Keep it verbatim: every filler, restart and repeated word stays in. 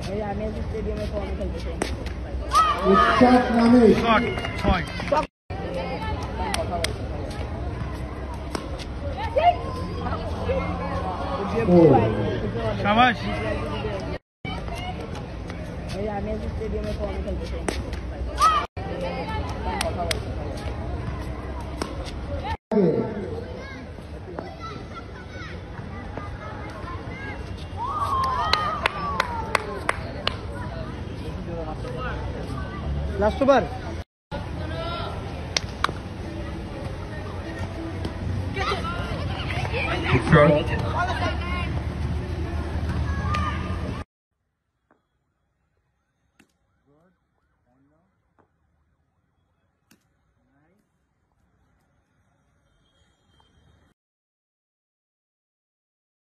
আমি আজ স্টেডিয়ামে ফর্ম খেলতেছি। শট নামে শট ছয়। শাবাশ। আমি আজ স্টেডিয়ামে ফর্ম খেলতেছি। Last over.